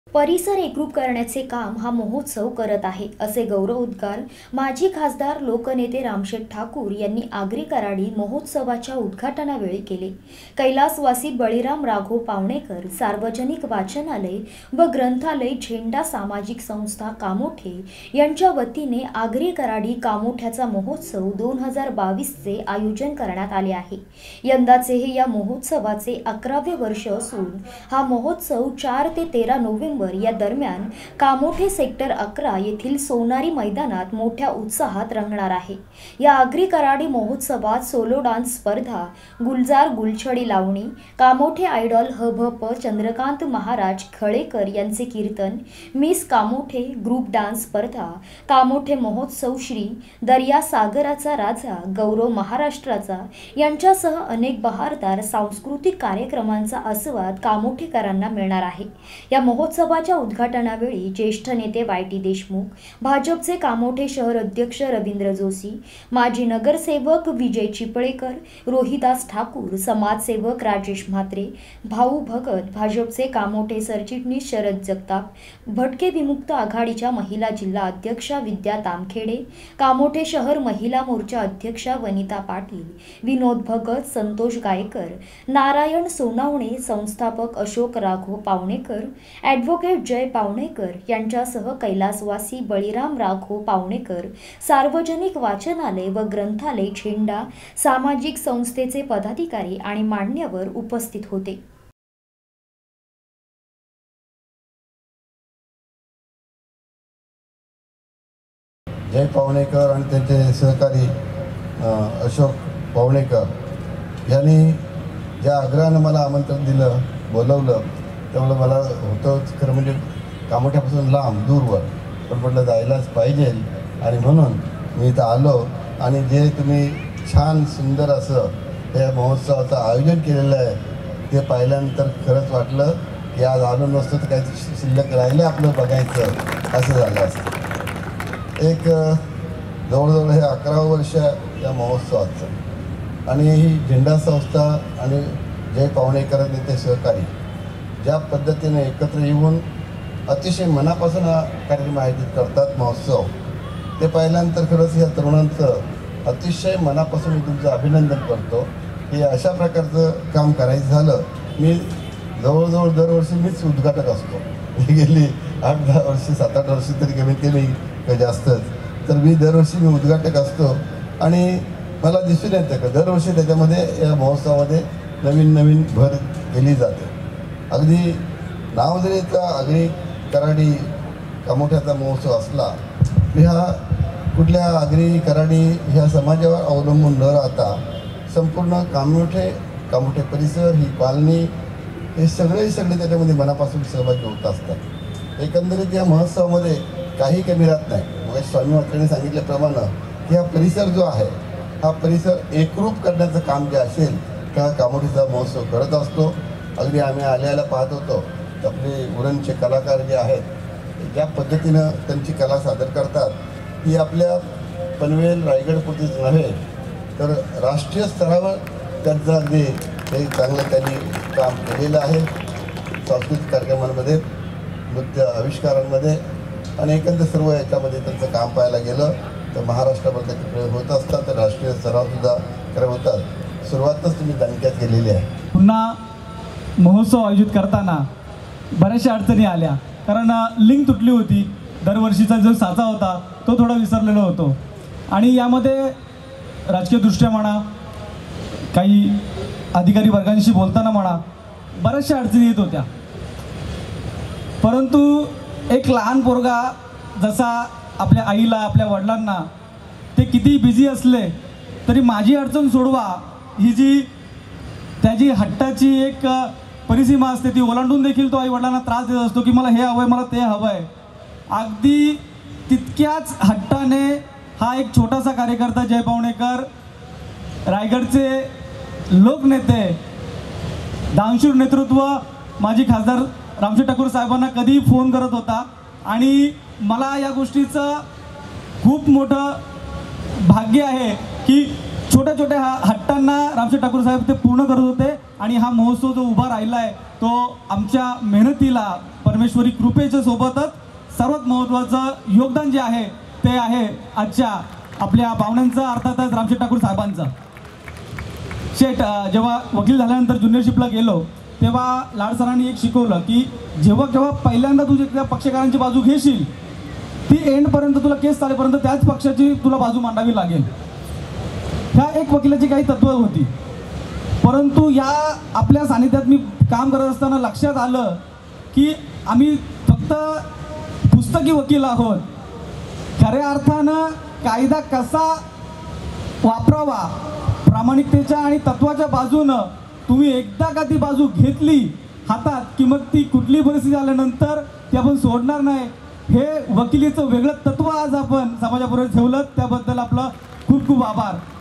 परिसर एकरूप करण्याचे काम हा महोत्सव करत आहे, असे गौरवोद्गार माजी खासदार लोकनेते रामशेठ ठाकूर यांनी आगरी कराडी महोत्सवाच्या उद्घाटनावेळी केले। कैलासवासी बळीराम राघव पावणेकर सार्वजनिक वाचनालय व ग्रंथालय झेंडा सामाजिक संस्था कामोठे यांच्या वतीने आगरी कराडी कामोठ्याचा महोत्सव 2022 चे आयोजन करण्यात आले आहे। यंदाचे हे या महोत्सवाचे 11वे वर्ष असून हा महोत्सव 4 ते 13 नोव्हेंबर या दरम्यान कामोठे सेक्टर 11 येथील सोनारी मैदानात मोठ्या उत्साहात रंगणार आहे। या आगरी कराडी महोत्सवात सोलो डान्स स्पर्धा, गुलजार गुलछडी लावणी, कामोठे आयडॉल हभप चंद्रकांत महाराज खळेकर यांचे कीर्तन, मिस कामोठे ग्रुप डान्स स्पर्धा, कामोठे महोत्सव श्री दर्या सागराचा राजा गौरव महाराष्ट्राचा यांच्यासह अनेक बहारदार सांस्कृतिक कार्यक्रमांचा आस्वाद कामोठेकरांना मिळणार आहे। या महोत्सवाच्या उद्घाटनावेळी ज्येष्ठ नेते वाय.टी. देशमुख, भाजपचे कामोठे शहर अध्यक्ष रवींद्र जोशी, माजी नगरसेवक विजय चिपळेकर, रोहिदास ठाकूर, समाजसेवक राजेश म्हात्रे, भाऊ भगत, भाजपचे कामोठे सरचिटणीस शरद जगताप, भटके विमुक्त आघाडीच्या महिला जिल्हा अध्यक्षा विद्या तामखेडे, कामोठे शहर महिला मोर्चा अध्यक्षा वनिता पाटील, विनोद भगत, संतोष गायकर, नारायण सोनावणे, संस्थापक अशोक राघव पावणेकर, ॲडव्होकेट जय पावणेकर यांच्यासह कैलासवासी बळीराम राघव पावणेकर सार्वजनिक वाचनालय व ग्रंथालय झेंडा सामाजिक संस्थेचे पदाधिकारी आणि मान्यवर उपस्थित होते। जय पावणेकर आणि त्यांचे सहकारी अशोक पावणेकर यांनी ज्या आग्रहानं मला आमंत्रण दिलं, बोलवलं, त्यामुळे मला होतं खरं म्हणजे कामोठ्यापासून लांब दूरवर, पण म्हटलं जायलाच पाहिजे आणि म्हणून मी इथं आलो। आणि जे तुम्ही छान सुंदर असं या महोत्सवाचं आयोजन केलेलं आहे ते पाहिल्यानंतर खरंच वाटलं की आज आलो नसतं तर काही शिल्लक राहिलं आपलं बघायचं असं झालं असतं। एक जवळजवळ हे 11वं वर्ष या महोत्सवाचं आणि ही झेंडा संस्था आणि जय पावणेकर ते सहकारी ज्या पद्धतीने एकत्र येऊन अतिशय मनापासून हा कार्यक्रम आयोजित करतात महोत्सव, ते पाहिल्यानंतर खरंच या तरुणांचं अतिशय मनापासून मी तुमचं अभिनंदन करतो की अशा प्रकारचं काम करायचं झालं। मी जवळजवळ दरवर्षी मीच उद्घाटक असतो, गेली 8-10 वर्ष 7-8 वर्ष तरी कमीत कमी जास्तच, तर मी दरवर्षी मी उद्घाटक असतो आणि मला दिसून येतं का दरवर्षी त्याच्यामध्ये या महोत्सवामध्ये नवीन नवीन भर केली जाते। अगदी नाव जरी इथला आगरी कराडी कामोठ्याचा महोत्सव असला की हा कुठल्या आगरी कराडी ह्या समाजावर अवलंबून न राहता संपूर्ण कामोठे परिसर, ही कॉलनी, हे सगळे त्याच्यामध्ये मनापासून सहभागी होत असतात। एकंदरीत या महोत्सवामध्ये काही कमी राहत नाही। मग स्वामी मात्रेने सांगितल्याप्रमाणे की हा परिसर जो आहे हा परिसर एकरूप करण्याचं काम जे असेल का कामोठीचा महोत्सव करत असतो। अगदी आम्ही आल्याला पाहत होतो आपले उरणचे कलाकार जे आहेत ज्या पद्धतीनं त्यांची कला सादर करतात ही आपल्या पनवेल रायगडपुरतीच नव्हे तर राष्ट्रीय स्तरावर त्यांचं अगदी हे चांगलं त्यांनी काम केलेलं आहे। सांस्कृतिक कार्यक्रमांमध्ये, नृत्य आविष्कारांमध्ये आणि एकंदर सर्व याच्यामध्ये त्यांचं काम पाहायला गेलं तर महाराष्ट्रावर त्याचे प्रयोग होत असतात, तर राष्ट्रीय स्तरावरसुद्धा खरं होतात। सुरुवातच तुम्ही दणक्यात केलेली आहे। पुन्हा महोत्सव आयोजित करताना बऱ्याचशा अडचणी आल्या, कारण लिंक तुटली होती। दरवर्षीचा जो साचा होता तो थोडा विसरलेला होतो आणि यामध्ये राजकीयदृष्ट्या म्हणा, काही अधिकारी वर्गांशी बोलताना म्हणा, बऱ्याचशा अडचणी येत होत्या। परंतु एक लहान पोरगा जसा आपल्या आईला, आपल्या वडिलांना ते किती बिझी असले तरी माझी अडचण सोडवा ही जी त्याची हट्टाची एक परिसीमा असते ती ओलांडून देखील तो आई वडिलांना त्रास देत असतो की मला हे हवं आहे, मला ते हवं आहे। अगदी तितक्याच हट्टाने हा एक छोटासा कार्यकर्ता जय पावणेकर, रायगडचे लोकनेते, दानशूर नेतृत्व, माजी खासदार रामशेठ ठाकूर साहेबांना कधीही फोन करत होता आणि मला या गोष्टीचं खूप मोठं भाग्य आहे की छोट्या छोट्या हट्टांना रामशेठ ठाकूर साहेब ते पूर्ण करत होते आणि हा महोत्सव जो उभा राहिला आहे तो आमच्या मेहनतीला परमेश्वरी कृपेच्या सोबतच सर्वात महत्त्वाचं योगदान जे आहे ते आहे आजच्या आपल्या पाहुण्यांचं, अर्थातच रामशेठ ठाकूर साहेबांचं. शेठ, जेव्हा वकील झाल्यानंतर ज्युनियरशिपला गेलो तेव्हा लाड सरांनी एक शिकवलं की जेव्हा पहिल्यांदा तू त्या पक्षकारांची बाजू घेशील ती एंडपर्यंत तुला केस चालेपर्यंत त्याच पक्षाची तुला बाजू मांडावी लागेल. ह्या एक वकिलाची काही तत्त्व होती. परंतु या आपल्या सानिध्यात मी काम करत असताना लक्षात आलं की आम्ही फक्त पुस्तकी वकील आहोत. खऱ्या अर्थानं कायदा कसा वापरावा प्रामाणिकतेच्या आणि तत्वाच्या बाजूनं तुम्ही एकदा का ती बाजू घेतली हातात की मग ती कुठली परिस्थिती आल्यानंतर ती आपण सोडणार नाही. हे वकिलीचं वेगळं तत्व आज आपण समाजाबरोबर ठेवलं, त्याबद्दल आपलं खूप खूप आभार.